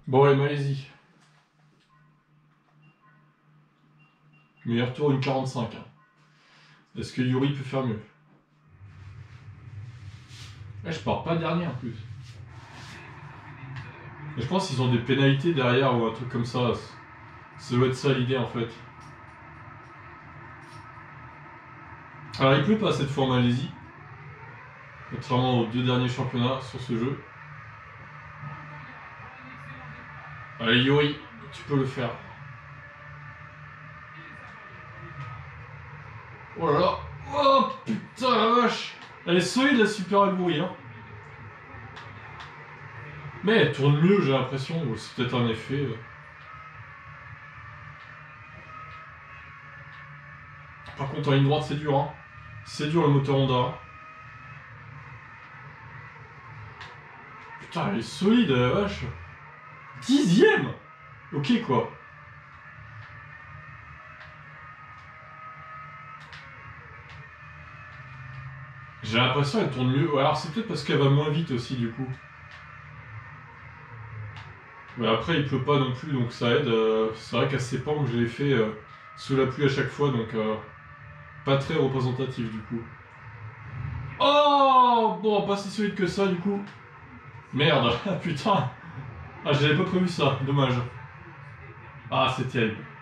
Bon, allez, Malaisie. Meilleur tour, une 45. Hein. Est-ce que Yuri peut faire mieux? Je pars pas dernier en plus. Mais je pense qu'ils ont des pénalités derrière ou un truc comme ça. Ça doit être ça l'idée en fait. Alors il pleut pas cette fois en Malaisie. Contrairement aux 2 derniers championnats sur ce jeu. Allez Yuri, tu peux le faire. Oh là là. Oh putain la vache. Elle est solide la Super Aguri hein. Mais elle tourne mieux j'ai l'impression. C'est peut-être un effet. Par contre en ligne droite c'est dur hein. C'est dur le moteur Honda. Putain elle est solide la vache. 10ème. Ok quoi. J'ai l'impression qu'elle tourne mieux. Alors c'est peut-être parce qu'elle va moins vite aussi du coup. Mais après il pleut pas non plus donc ça aide. C'est vrai qu'à Sepang je l'ai fait sous la pluie à chaque fois donc pas très représentatif du coup. Oh bon pas si solide que ça du coup. Merde putain. Ah j'avais pas prévu ça, dommage. Ah c'est terrible.